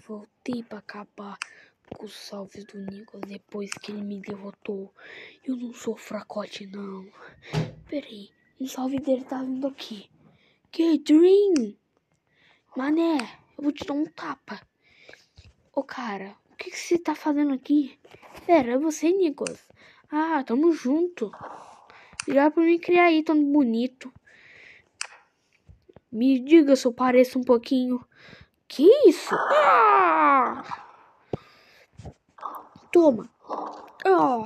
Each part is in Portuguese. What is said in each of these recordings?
voltei pra acabar com os salves do Nicolas depois que ele me derrotou. Eu não sou fracote, não. Peraí, um salve dele tá vindo aqui. Que Dream? Mané, eu vou te dar um tapa. Ô, cara, o que você tá fazendo aqui? Pera, é você, Nicolas? Ah, tamo junto. Obrigado por me criar aí tão bonito. Me diga se eu pareço um pouquinho. Que isso? Ah! Toma. Ah!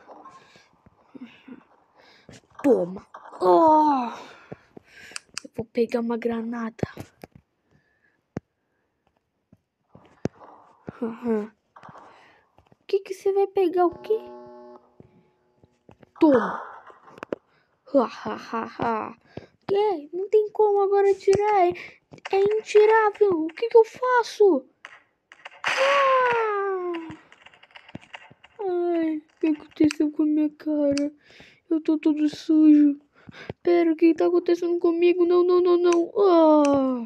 Toma. Ah! Eu vou pegar uma granada. O que você vai pegar o quê? Toma. Que? Não tem como agora tirar. É intirável. O que eu faço? Ah! Ai, o que aconteceu com a minha cara? Eu tô todo sujo. Pera, o que tá acontecendo comigo? Não. Ah!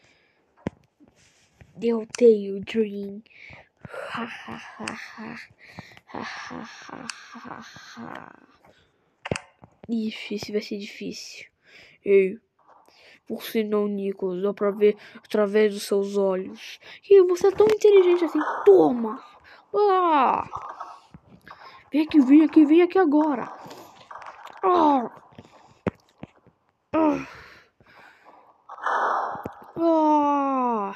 Derrotei o Dream. Ixi, esse vai ser difícil. Ei, você não, Nicolas, dá pra ver através dos seus olhos. E você é tão inteligente assim. Toma! Ah! Vem aqui agora. Ah! Ah! Ah!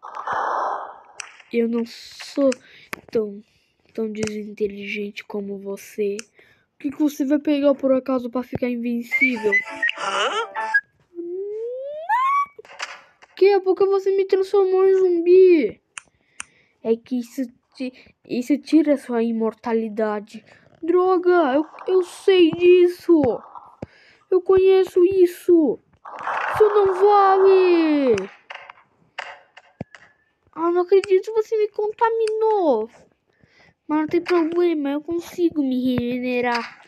Eu não sou tão desinteligente como você. O que você vai pegar por acaso pra ficar invencível? Que? Porque você me transformou em zumbi? É que isso tira sua imortalidade. Droga, eu sei disso. Eu conheço isso. Isso não vale. Ah, não acredito, você me contaminou. Mas não tem problema, eu consigo me regenerar.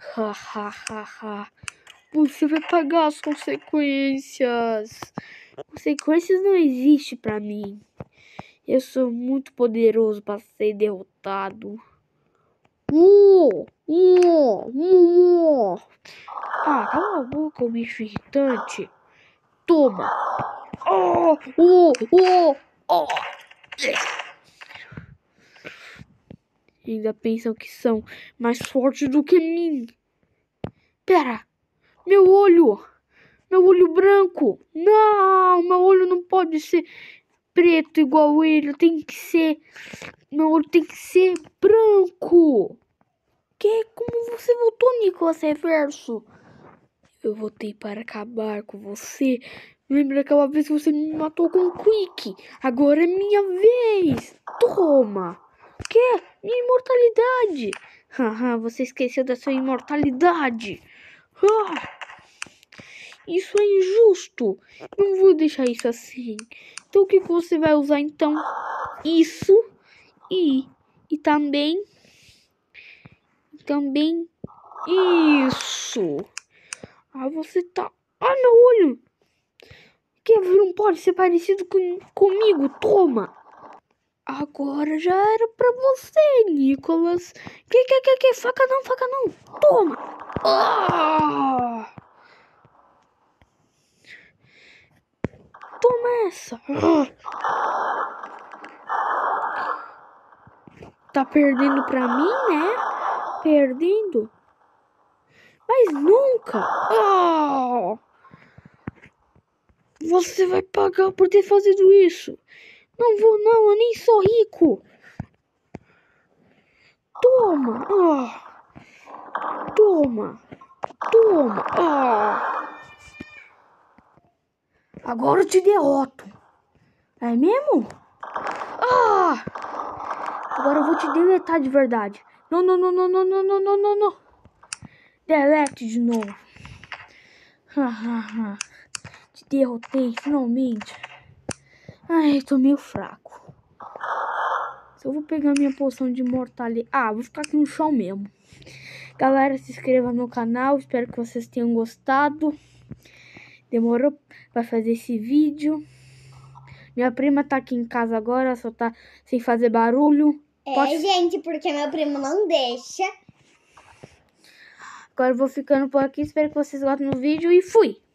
Você vai pagar as consequências. Consequências não existem pra mim. Eu sou muito poderoso para ser derrotado. Ah, cala a boca, o bicho irritante. Toma. Ainda pensam que são mais fortes do que mim. Pera, meu olho branco. Não, meu olho não pode ser preto igual ele. Meu olho tem que ser branco. Como você voltou, Nicolas Reverso? Eu voltei para acabar com você. Lembra aquela vez que você me matou com um Quick? Agora é minha vez. Toma. Minha imortalidade. Haha, você esqueceu da sua imortalidade. Isso é injusto. Não vou deixar isso assim. Então o que você vai usar então? Isso e também isso. Ah, você tá... Ah, meu olho. Que não pode ser parecido comigo. Toma. Agora já era pra você, Nicolas. Que? Faca não. Toma. Ah! Toma essa. Tá perdendo pra mim, né? Perdendo. Mas nunca. Ah! Você vai pagar por ter fazido isso. Não vou não, eu nem sou rico. Toma. Toma. Agora eu te derroto. É mesmo? Agora eu vou te deletar de verdade. Não. Delete de novo. Te derrotei, finalmente. Ai, tô meio fraco. Se eu vou pegar minha poção de imortalidade... vou ficar aqui no chão mesmo. Galera, se inscreva no canal. Espero que vocês tenham gostado. Demorou pra fazer esse vídeo. Minha prima tá aqui em casa agora, só tá sem fazer barulho. Gente, porque meu primo não deixa. Agora eu vou ficando por aqui. Espero que vocês gostem do vídeo e fui!